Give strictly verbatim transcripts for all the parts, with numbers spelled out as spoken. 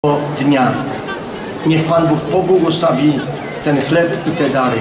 dnia. Niech Pan Bóg pobłogosławi ten chleb i te dary.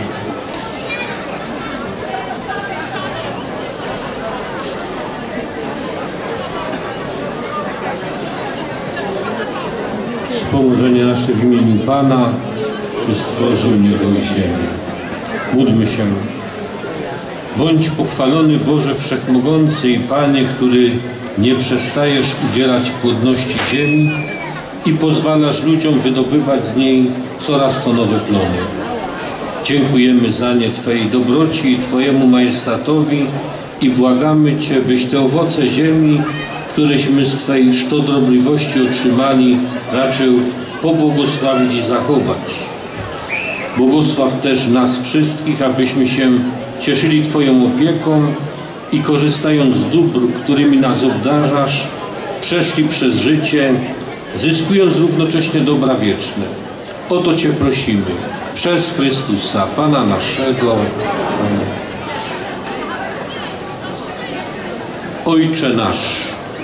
Wspomożenie nasze w imieniu Pana, który stworzył niebo i ziemię. Módlmy się. Bądź pochwalony Boże Wszechmogący i Panie, który nie przestajesz udzielać płodności ziemi i pozwalasz ludziom wydobywać z niej coraz to nowe plony. Dziękujemy za nie Twojej dobroci i Twojemu majestatowi i błagamy Cię, byś te owoce ziemi, któreśmy z Twojej szczodrobliwości otrzymali, raczył pobłogosławić i zachować. Błogosław też nas wszystkich, abyśmy się cieszyli Twoją opieką i korzystając z dóbr, którymi nas obdarzasz, przeszli przez życie, zyskując równocześnie dobra wieczne. O to Cię prosimy, przez Chrystusa, Pana naszego. Amen. Ojcze nasz,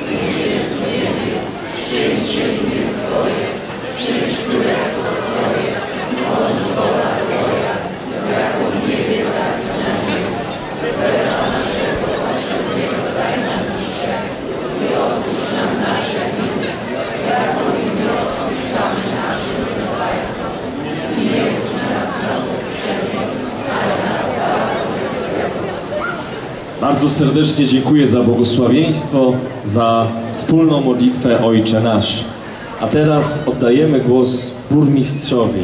Bardzo serdecznie dziękuję za błogosławieństwo, za wspólną modlitwę Ojcze Nasz. A teraz oddajemy głos burmistrzowi.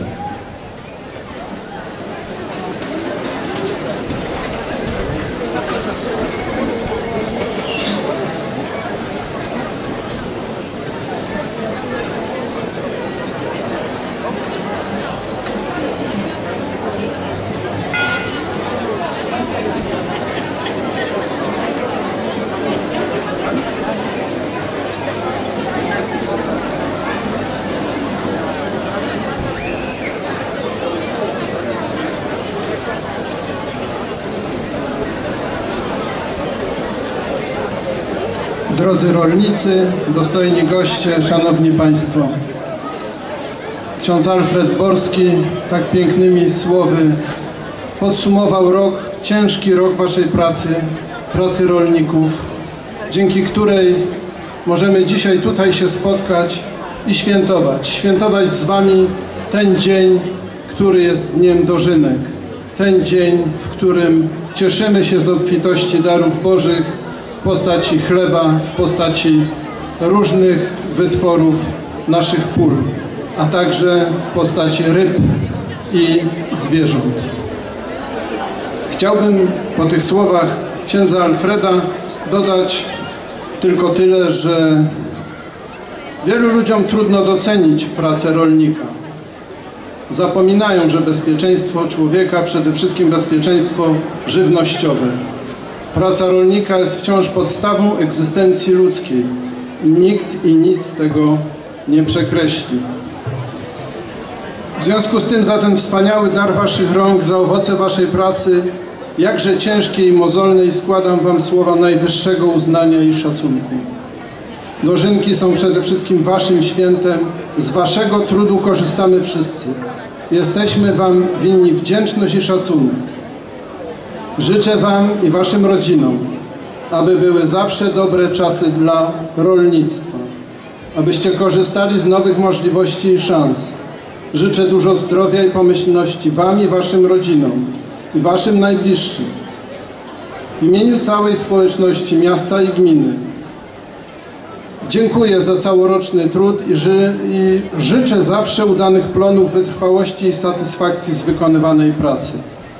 Drodzy rolnicy, dostojni goście, szanowni państwo. Ksiądz Alfred Borski tak pięknymi słowy podsumował rok, ciężki rok waszej pracy, pracy rolników, dzięki której możemy dzisiaj tutaj się spotkać i świętować. Świętować z wami ten dzień, który jest dniem dożynek. Ten dzień, w którym cieszymy się z obfitości darów Bożych, w postaci chleba, w postaci różnych wytworów naszych pól, a także w postaci ryb i zwierząt. Chciałbym po tych słowach księdza Alfreda dodać tylko tyle, że wielu ludziom trudno docenić pracę rolnika. Zapominają, że bezpieczeństwo człowieka, przede wszystkim bezpieczeństwo żywnościowe. Praca rolnika jest wciąż podstawą egzystencji ludzkiej. Nikt i nic tego nie przekreśli. W związku z tym za ten wspaniały dar waszych rąk, za owoce waszej pracy, jakże ciężkiej i mozolnej, składam wam słowa najwyższego uznania i szacunku. Dożynki są przede wszystkim waszym świętem, z waszego trudu korzystamy wszyscy. Jesteśmy wam winni wdzięczność i szacunek. Życzę wam i waszym rodzinom, aby były zawsze dobre czasy dla rolnictwa, abyście korzystali z nowych możliwości i szans. Życzę dużo zdrowia i pomyślności wam i waszym rodzinom i waszym najbliższym. W imieniu całej społeczności miasta i gminy dziękuję za całoroczny trud i, ży i życzę zawsze udanych plonów, wytrwałości i satysfakcji z wykonywanej pracy.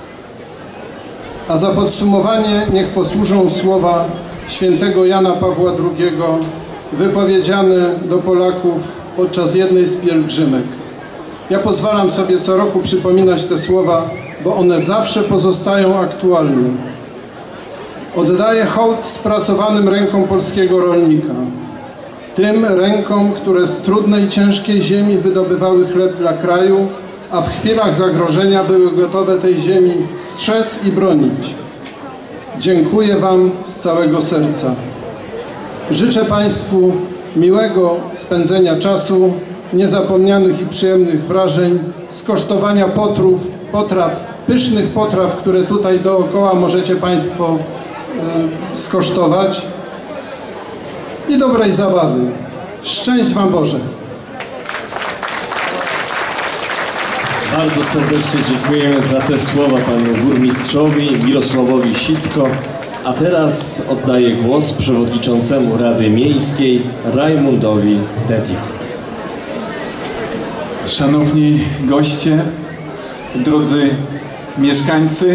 A za podsumowanie niech posłużą słowa świętego Jana Pawła drugiego wypowiedziane do Polaków podczas jednej z pielgrzymek. Ja pozwalam sobie co roku przypominać te słowa, bo one zawsze pozostają aktualne. Oddaję hołd spracowanym rękom polskiego rolnika. Tym rękom, które z trudnej, ciężkiej ziemi wydobywały chleb dla kraju, a w chwilach zagrożenia były gotowe tej ziemi strzec i bronić. Dziękuję wam z całego serca. Życzę państwu miłego spędzenia czasu niezapomnianych i przyjemnych wrażeń, skosztowania potrów, potraw, pysznych potraw, które tutaj dookoła możecie Państwo y, skosztować, i dobrej zabawy. Szczęść Wam Boże! Bardzo serdecznie dziękujemy za te słowa panu burmistrzowi Mirosławowi Sitko. A teraz oddaję głos przewodniczącemu Rady Miejskiej Rajmundowi Dedio. Szanowni goście, drodzy mieszkańcy,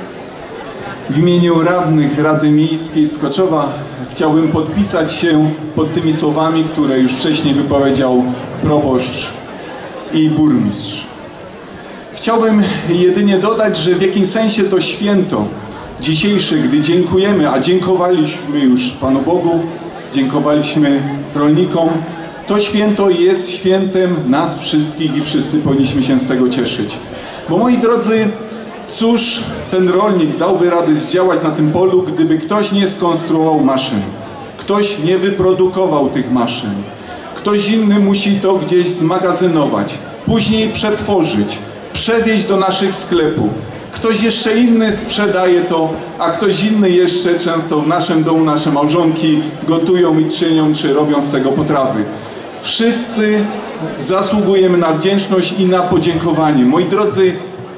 w imieniu radnych Rady Miejskiej Skoczowa chciałbym podpisać się pod tymi słowami, które już wcześniej wypowiedział proboszcz i burmistrz. Chciałbym jedynie dodać, że w jakimś sensie to święto dzisiejsze, gdy dziękujemy, a dziękowaliśmy już Panu Bogu, dziękowaliśmy rolnikom, to święto jest świętem nas wszystkich i wszyscy powinniśmy się z tego cieszyć. Bo moi drodzy, cóż ten rolnik dałby rady zdziałać na tym polu, gdyby ktoś nie skonstruował maszyn, ktoś nie wyprodukował tych maszyn, ktoś inny musi to gdzieś zmagazynować, później przetworzyć, przewieźć do naszych sklepów. Ktoś jeszcze inny sprzedaje to, a ktoś inny jeszcze często w naszym domu nasze małżonki gotują i czynią, czy robią z tego potrawy. Wszyscy zasługujemy na wdzięczność i na podziękowanie. Moi drodzy,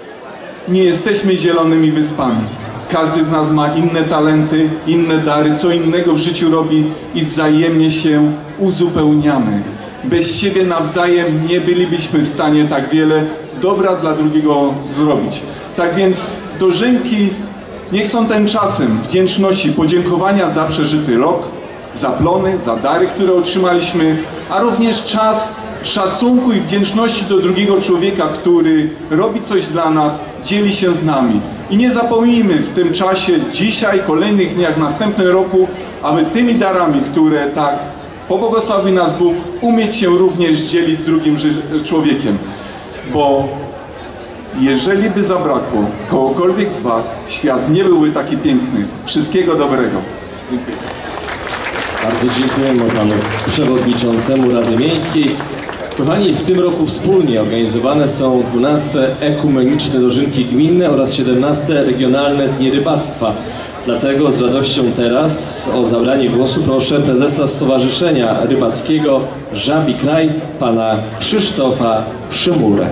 nie jesteśmy zielonymi wyspami. Każdy z nas ma inne talenty, inne dary, co innego w życiu robi i wzajemnie się uzupełniamy. Bez siebie nawzajem nie bylibyśmy w stanie tak wiele dobra dla drugiego zrobić. Tak więc dożynki niech są tymczasem wdzięczności, podziękowania za przeżyty rok, za plony, za dary, które otrzymaliśmy, a również czas szacunku i wdzięczności do drugiego człowieka, który robi coś dla nas, dzieli się z nami. I nie zapomnijmy w tym czasie, dzisiaj, kolejnych dniach, w następnym roku, aby tymi darami, które tak pobłogosławi nas Bóg, umieć się również dzielić z drugim człowiekiem. Bo jeżeli by zabrakło kogokolwiek z Was, świat nie byłby taki piękny. Wszystkiego dobrego. Dziękuję. Bardzo dziękujemy panu przewodniczącemu Rady Miejskiej. Kochani, w tym roku wspólnie organizowane są dwunaste ekumeniczne dożynki gminne oraz siedemnaste regionalne dni rybactwa. Dlatego z radością teraz o zabranie głosu proszę prezesa Stowarzyszenia Rybackiego Żabi Kraj, pana Krzysztofa Szymurę.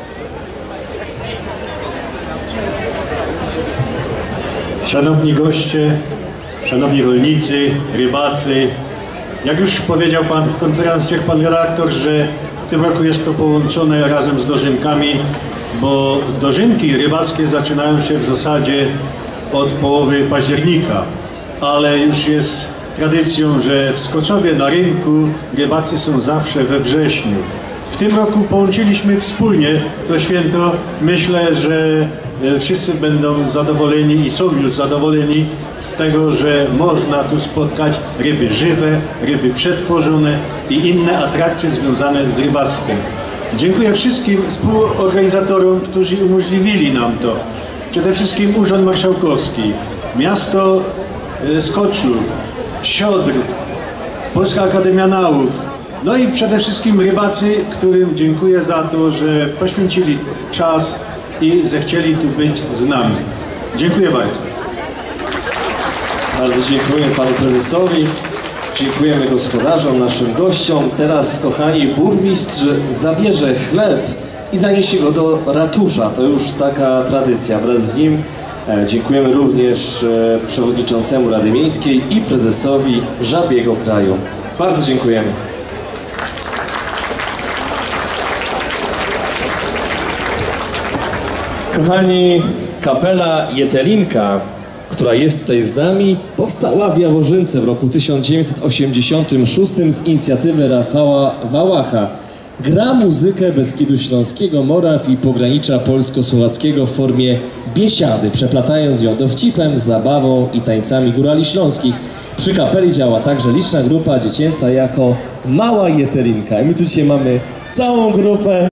Szanowni goście, szanowni rolnicy, rybacy, jak już powiedział pan w konferencjach pan redaktor, że w tym roku jest to połączone razem z dożynkami, bo dożynki rybackie zaczynają się w zasadzie od połowy października, ale już jest tradycją, że w Skoczowie na rynku rybacy są zawsze we wrześniu. W tym roku połączyliśmy wspólnie to święto. Myślę, że wszyscy będą zadowoleni i są już zadowoleni z tego, że można tu spotkać ryby żywe, ryby przetworzone i inne atrakcje związane z rybactwem. Dziękuję wszystkim współorganizatorom, którzy umożliwili nam to. Przede wszystkim Urząd Marszałkowski, Miasto Skoczów, Siodr, Polska Akademia Nauk, no i przede wszystkim rybacy, którym dziękuję za to, że poświęcili czas i zechcieli tu być z nami. Dziękuję bardzo. Bardzo dziękuję panu prezesowi, dziękujemy gospodarzom, naszym gościom. Teraz, kochani, burmistrz zabierze chleb i zaniesie go do ratusza. To już taka tradycja. Wraz z nim e, dziękujemy również e, przewodniczącemu Rady Miejskiej i prezesowi Żabiego Kraju. Bardzo dziękujemy. Kochani, kapela Jetelinka, która jest tutaj z nami, powstała w Jaworzynce w roku tysiąc dziewięćset osiemdziesiątym szóstym z inicjatywy Rafała Wałacha. Gra muzykę Beskidu Śląskiego, Moraw i pogranicza polsko-słowackiego w formie biesiady, przeplatając ją dowcipem, zabawą i tańcami górali śląskich. Przy kapeli działa także liczna grupa dziecięca jako Mała Jetelinka. I my tu dzisiaj mamy całą grupę.